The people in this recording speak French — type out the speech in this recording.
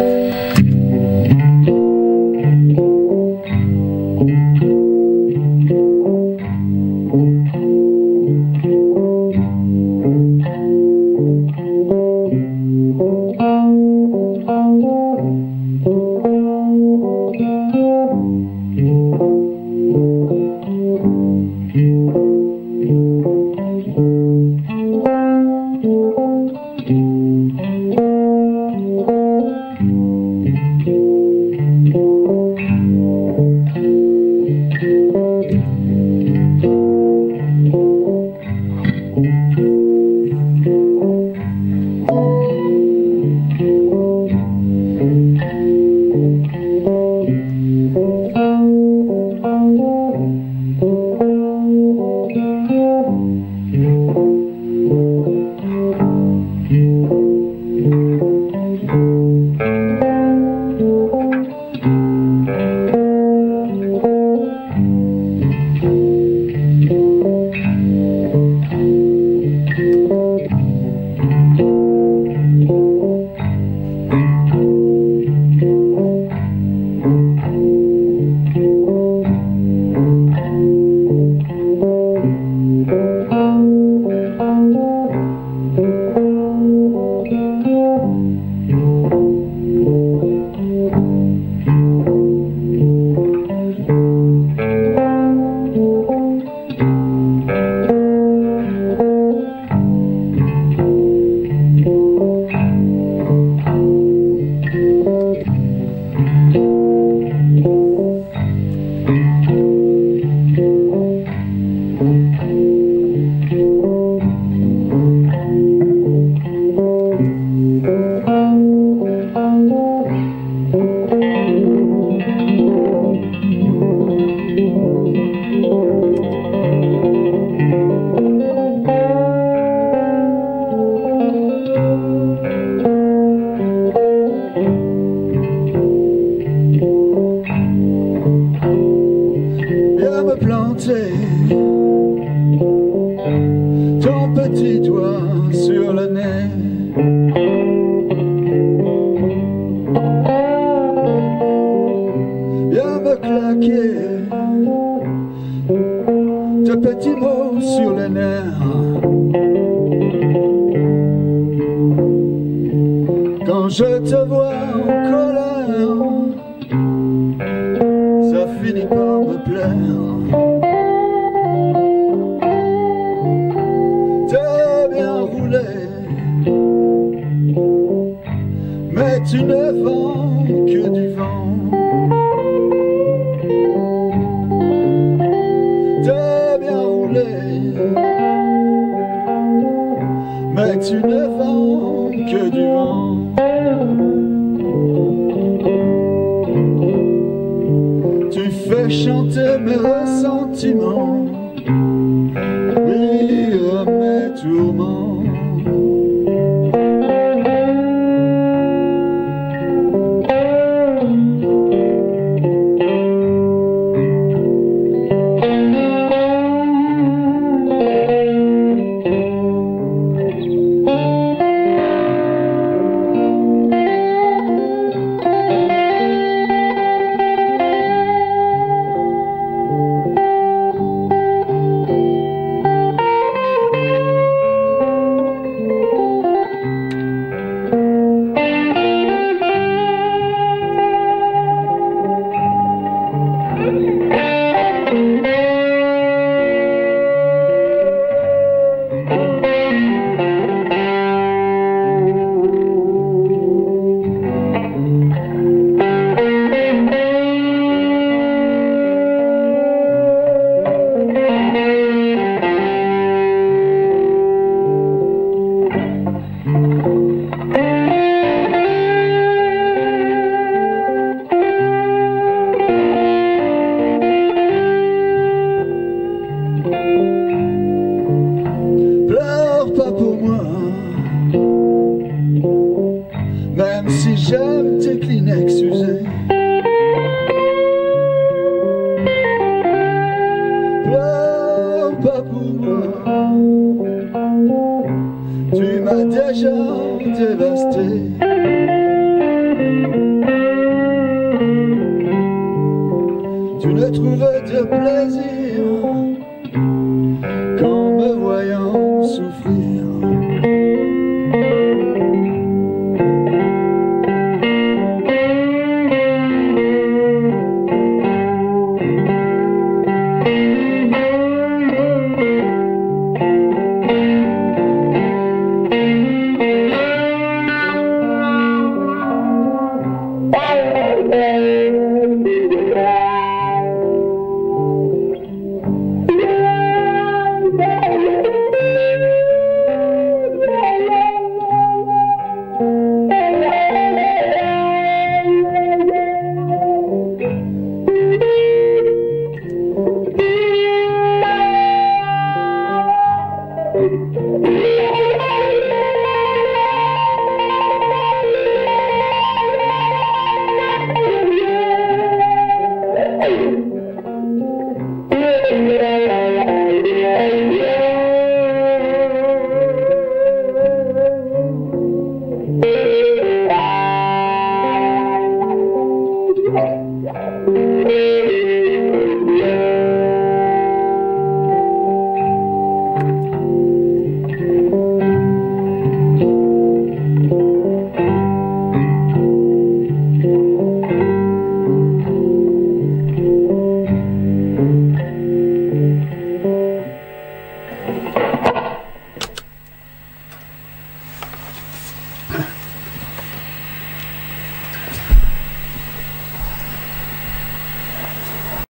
Ton petit doigt sur le nez. Viens me claquer tes petits mots sur les nerfs. Quand je te vois en colère, ça finit par me plaire. T'es bien roulé, mais tu ne vends que du vent. T'es bien roulé, mais tu ne vends que du vent. Tu fais chanter mes ressentiments, rire mes tourments. Pas pour moi, même si j'aime tes Kleenex usés. Pleure pas pour moi, tu m'as déjà dévasté. Tu ne trouvais de plaisir qu'en me voyant souffrir.